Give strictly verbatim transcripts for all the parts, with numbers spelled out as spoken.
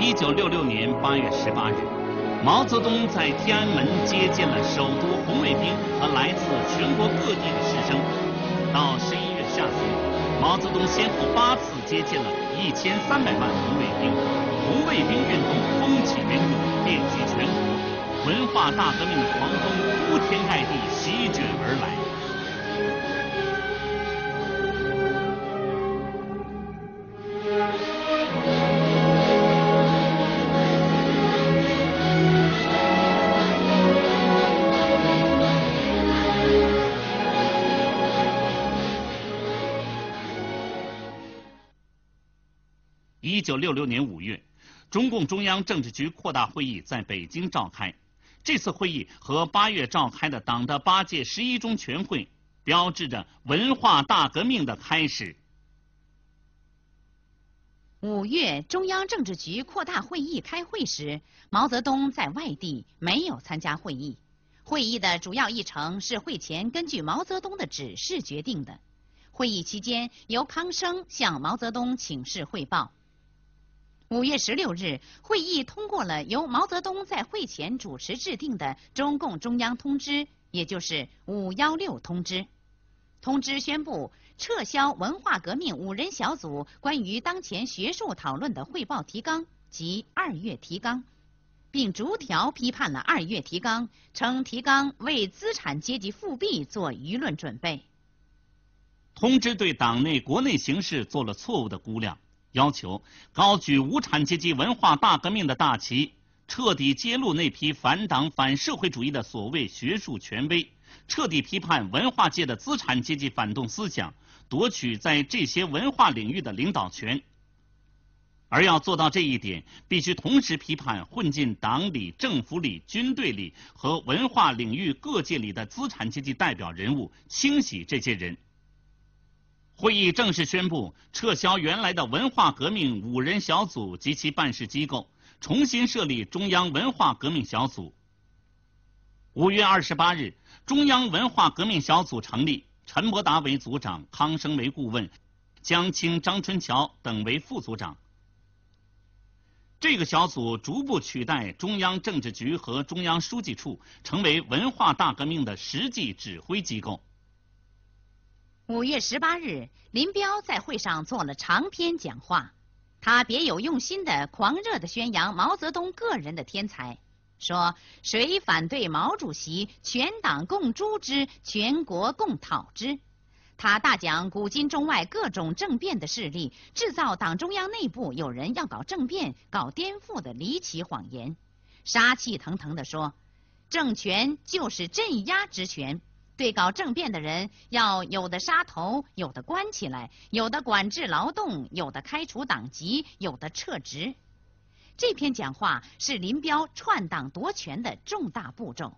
一九六六年八月十八日，毛泽东在天安门接见了首都红卫兵和来自全国各地的师生。到十一月下旬，毛泽东先后八次接见了一千三百万红卫兵。红卫兵运动风起云涌，遍及全国，文化大革命的狂风铺天盖地席卷而来。一九六六年五月，中共中央政治局扩大会议在北京召开。这次会议和八月召开的党的八届十一中全会，标志着文化大革命的开始。 五月，中央政治局扩大会议开会时，毛泽东在外地，没有参加会议。会议的主要议程是会前根据毛泽东的指示决定的。会议期间，由康生向毛泽东请示汇报。五月十六日，会议通过了由毛泽东在会前主持制定的中共中央通知，也就是五幺六通知。通知宣布撤销文化革命五人小组关于当前学术讨论的汇报提纲及二月提纲，并逐条批判了二月提纲，称提纲为资产阶级复辟做舆论准备。 通知对党内国内形势做了错误的估量，要求高举无产阶级文化大革命的大旗，彻底揭露那批反党反社会主义的所谓学术权威，彻底批判文化界的资产阶级反动思想，夺取在这些文化领域的领导权。而要做到这一点，必须同时批判混进党里、政府里、军队里和文化领域各界里的资产阶级代表人物，清洗这些人。会议正式宣布撤销原来的文化革命五人小组及其办事机构，重新设立中央文化革命小组。五月二十八日，中央文化革命小组成立，陈伯达为组长，康生为顾问，江青、张春桥等为副组长。这个小组逐步取代中央政治局和中央书记处，成为文化大革命的实际指挥机构。 五月十八日，林彪在会上做了长篇讲话，他别有用心地、狂热地宣扬毛泽东个人的天才，说谁反对毛主席，全党共诛之，全国共讨之。他大讲古今中外各种政变的势力，制造党中央内部有人要搞政变、搞颠覆的离奇谎言，杀气腾腾地说，政权就是镇压之权。对搞政变的人，要有的杀头，有的关起来，有的管制劳动，有的开除党籍，有的撤职。这篇讲话是林彪篡党夺权的重大步骤。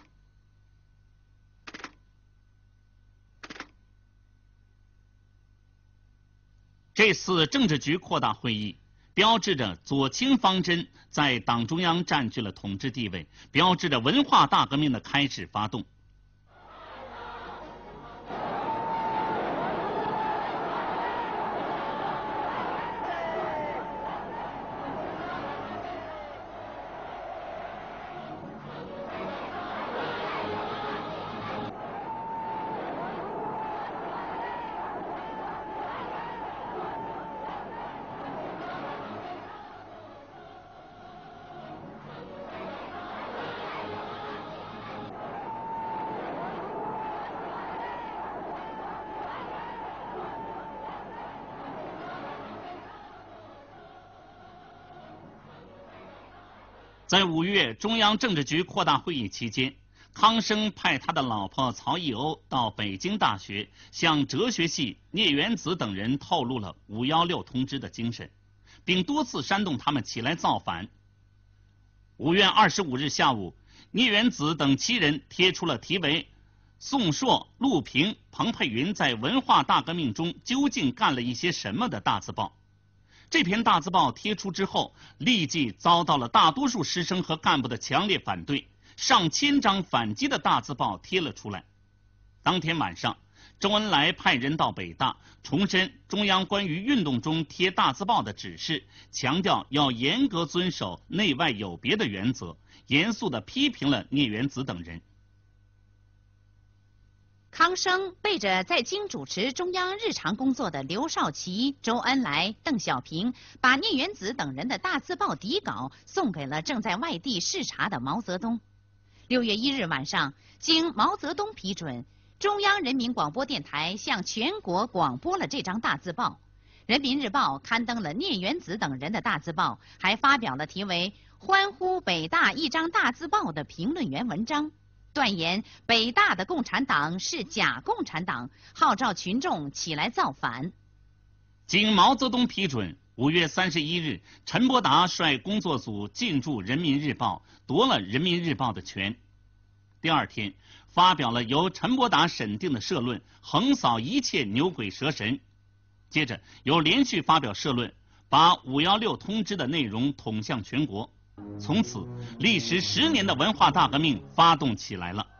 这次政治局扩大会议，标志着左倾方针在党中央占据了统治地位，标志着文化大革命的开始发动。在五月中央政治局扩大会议期间，康生派他的老婆曹逸鸥到北京大学，向哲学系聂元子等人透露了五幺六通知的精神，并多次煽动他们起来造反。五月二十五日下午，聂元子等七人贴出了题为宋硕、陆平、彭佩云在文化大革命中究竟干了一些什么的大字报。这篇大字报贴出之后，立即遭到了大多数师生和干部的强烈反对，上千张反击的大字报贴了出来。当天晚上， 周恩来派人到北大，重申中央关于运动中贴大字报的指示，强调要严格遵守内外有别的原则，严肃地批评了聂元子等人。 康生背着在京主持中央日常工作的刘少奇、周恩来、邓小平，把聂元子等人的大字报底稿送给了正在外地视察的毛泽东。六月一日晚上，经毛泽东批准，中央人民广播电台向全国广播了这张大字报。人民日报刊登了聂元子等人的大字报，还发表了题为《欢呼北大一张大字报》的评论员文章，断言北大的共产党是假共产党，号召群众起来造反。 经毛泽东批准，五月三十一日，陈伯达率工作组进驻人民日报，夺了人民日报的权。第二天，发表了由陈伯达审定的社论，横扫一切牛鬼蛇神。接着又连续发表社论，把五幺六通知的内容统向全国。从此，历时十年的文化大革命发动起来了。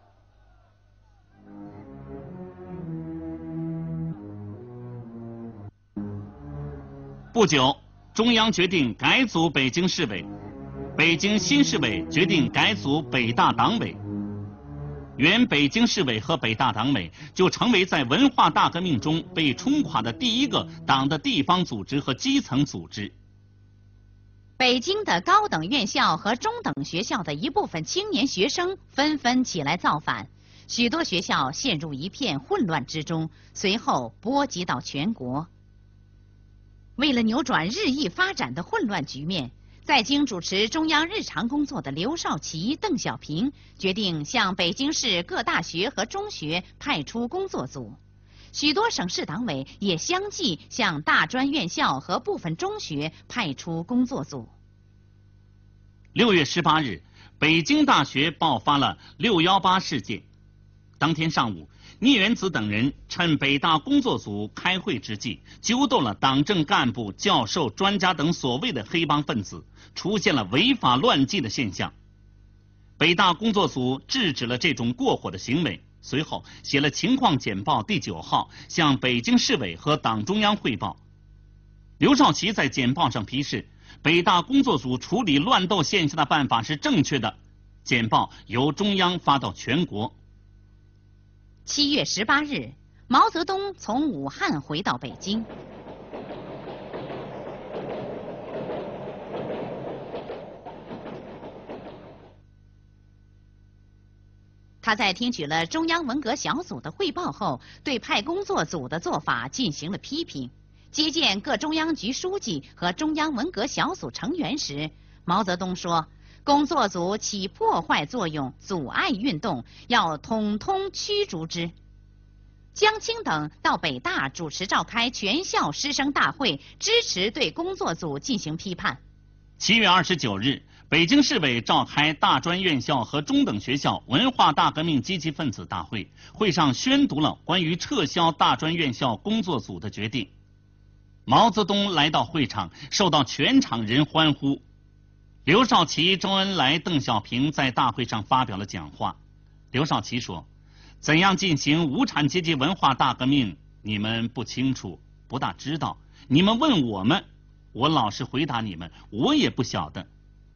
不久，中央决定改组北京市委，北京新市委决定改组北大党委。原北京市委和北大党委就成为在文化大革命中被冲垮的第一个党的地方组织和基层组织。 北京的高等院校和中等学校的一部分青年学生纷纷起来造反，许多学校陷入一片混乱之中，随后波及到全国。为了扭转日益发展的混乱局面，在京主持中央日常工作的刘少奇、邓小平决定向北京市各大学和中学派出工作组，许多省市党委也相继向大专院校和部分中学派出工作组。 六月十八日，北京大学爆发了六幺八事件。当天上午，聂元子等人趁北大工作组开会之际，揪斗了党政干部、教授、专家等所谓的黑帮分子，出现了违法乱纪的现象。北大工作组制止了这种过火的行为，随后写了情况简报第九号，向北京市委和党中央汇报。刘少奇在简报上批示，北大工作组处理乱斗现象的办法是正确的，简报由中央发到全国。 七月十八日，毛泽东从武汉回到北京。他在听取了中央文革小组的汇报后，对派工作组的做法进行了批评。接见各中央局书记和中央文革小组成员时，毛泽东说，工作组起破坏作用，阻碍运动，要统统驱逐之。江青等到北大主持召开全校师生大会，支持对工作组进行批判。 七月二十九日，北京市委召开大专院校和中等学校文化大革命积极分子大会，会上宣读了关于撤销大专院校工作组的决定。毛泽东来到会场，受到全场人欢呼。刘少奇、周恩来、邓小平在大会上发表了讲话。刘少奇说，怎样进行无产阶级文化大革命，你们不清楚，不大知道。你们问我们，我老实回答你们，我也不晓得。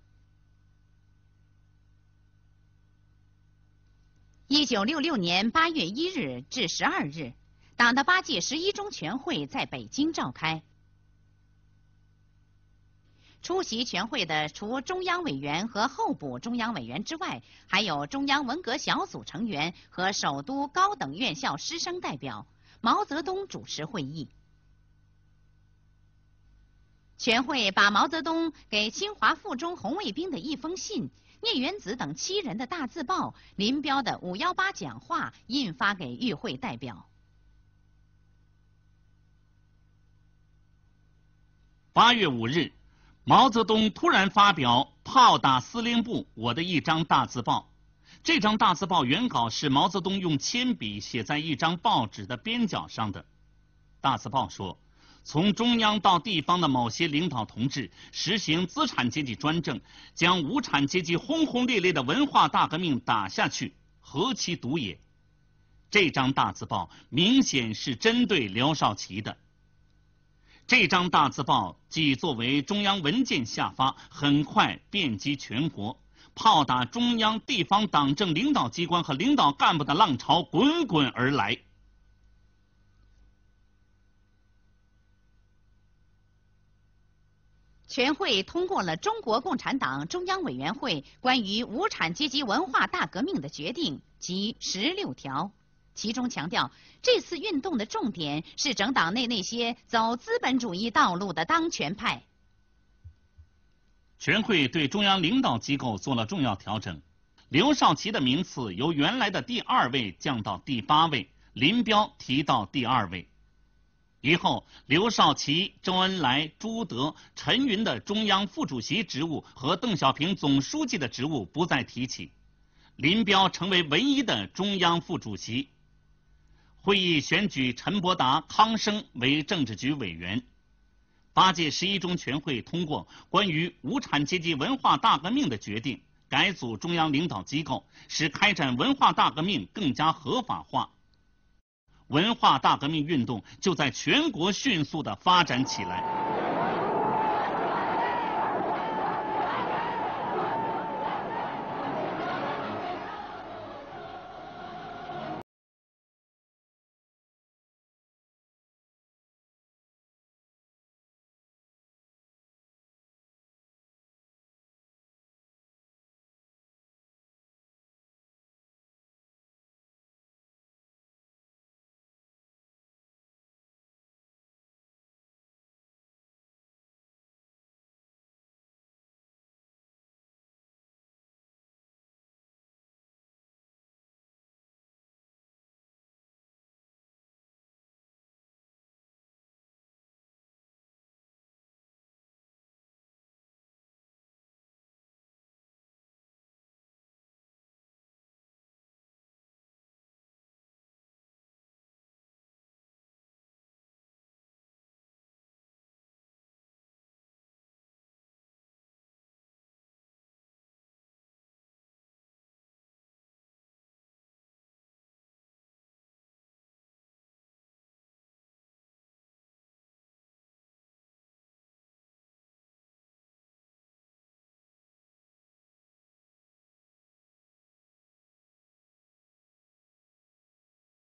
一九六六年八月一日至十二日，党的八届十一中全会在北京召开。出席全会的除中央委员和候补中央委员之外，还有中央文革小组成员和首都高等院校师生代表。毛泽东主持会议。全会把毛泽东给清华附中红卫兵的一封信、聂元子等七人的大字报、林彪的五幺八讲话印发给与会代表。 八月五日，毛泽东突然发表《炮打司令部》我的一张大字报。这张大字报原稿是毛泽东用铅笔写在一张报纸的边角上的。大字报说，从中央到地方的某些领导同志实行资产阶级专政，将无产阶级轰轰烈烈的文化大革命打下去，何其毒也！ 这张大字报明显是针对刘少奇的。这张大字报即作为中央文件下发，很快遍及全国，炮打中央地方党政领导机关和领导干部的浪潮滚滚而来。 全会通过了中国共产党中央委员会关于无产阶级文化大革命的决定及十六条，其中强调，这次运动的重点是整党内那些走资本主义道路的当权派。 全会对中央领导机构做了重要调整，刘少奇的名次由原来的第二位降到第八位，林彪提到第二位。以后，刘少奇、周恩来、朱德、陈云的中央副主席职务和邓小平总书记的职务不再提起，林彪成为唯一的中央副主席。会议选举陈伯达、康生为政治局委员。八届十一中全会通过关于无产阶级文化大革命的决定，改组中央领导机构，使开展文化大革命更加合法化。文化大革命运动就在全国迅速地发展起来。